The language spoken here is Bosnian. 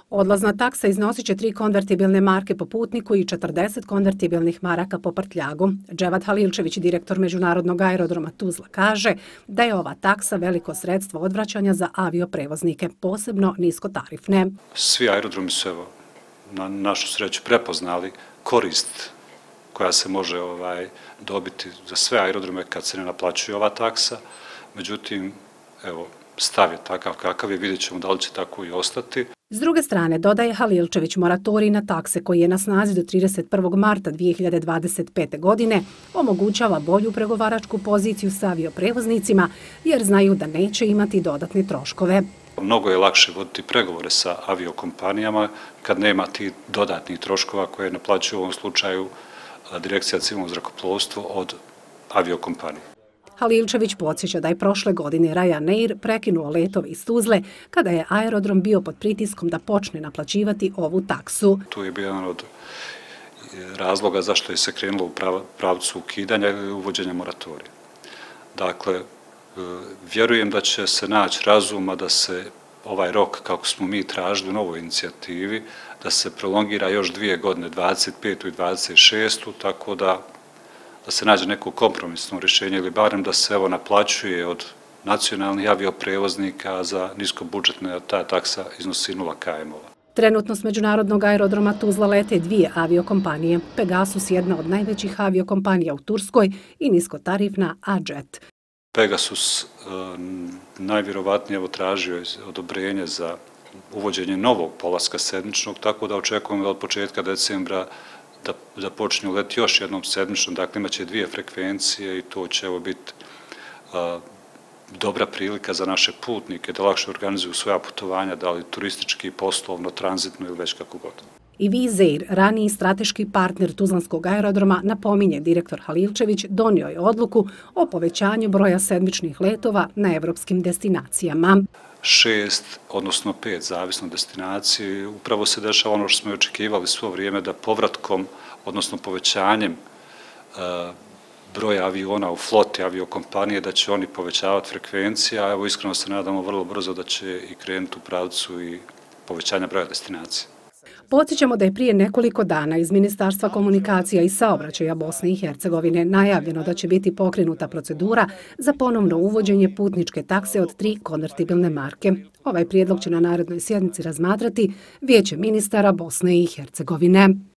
Odlazna taksa iznosit će 3 konvertibilne marke po putniku i 40 konvertibilnih maraka po prtljagu. Dževat Halilčević, direktor Međunarodnog aerodroma Tuzla, kaže da je ova taksa veliko sredstvo odvraćanja za avioprevoznike, posebno niskotarifne. Svi aerodromi su, evo, na našu sreću prepoznali korist koja se može dobiti za sve aerodrome kad se ne naplaćuje ova taksa. Međutim, evo, stav je takav kakav je, vidjet ćemo da li će tako i ostati. S druge strane, dodaje Halilčević, moratorij na takse koji je na snazi do 31. marta 2025. godine omogućava bolju pregovaračku poziciju sa avioprevoznicima jer znaju da neće imati dodatne troškove. Mnogo je lakše voditi pregovore sa aviokompanijama kad nema tih dodatnih troškova koje naplaćuje u ovom slučaju Direkcija civilnog zrakoplovstva od aviokompanije. Halilčević podsjeća da je prošle godine Ryanair prekinuo letove iz Tuzle kada je aerodrom bio pod pritiskom da počne naplaćivati ovu taksu. Tu je bio jedan od razloga zašto je se krenulo u pravcu ukidanja i uvođenja moratorija. Dakle, vjerujem da će se naći razuma da se ovaj rok, kako smo mi tražili u novoj inicijativi, da se prolongira još 2 godine, 25. i 26. tako da se nađe neko kompromisno rješenje ili barem da se naplaćuje od nacionalnih avioprevoznika, a za niskobudžetne ta taksa iznosi 0 KM-ova. Trenutno s Međunarodnog aerodroma Tuzla lete 2 aviokompanije. Pegasus, jedna od najvećih aviokompanija u Turskoj, i niskotarifna AJet. Pegasus najvjerovatnije tražio odobrenje za uvođenje novog polaska sedmičnog, tako da očekujemo da od početka decembra da počinju leti još jednom sedmičnom, dakle imaće 2 frekvencije i to će biti dobra prilika za naše putnike da lakše organizuju svoja putovanja, da li turistički, poslovno, tranzitno ili već kako god. I Wizz Air, raniji strateški partner Tuzlanskog aerodroma, napominje direktor Halilčević, donio je odluku o povećanju broja sedmičnih letova na evropskim destinacijama. 6, odnosno 5, zavisno destinacije. Upravo se dešava ono što smo i očekivali svo vrijeme, da povratkom, odnosno povećanjem broja aviona u floti aviokompanije, da će oni povećavati frekvencije, a evo iskreno se nadamo vrlo brzo da će i krenuti u pravcu i povećanja broja destinacija. Podsjećamo da je prije nekoliko dana iz Ministarstva komunikacija i saobraćaja Bosne i Hercegovine najavljeno da će biti pokrenuta procedura za ponovno uvođenje putničke takse od 3 konvertibilne marke. Ovaj prijedlog će na narednoj sjednici razmatrati Vijeće ministara Bosne i Hercegovine.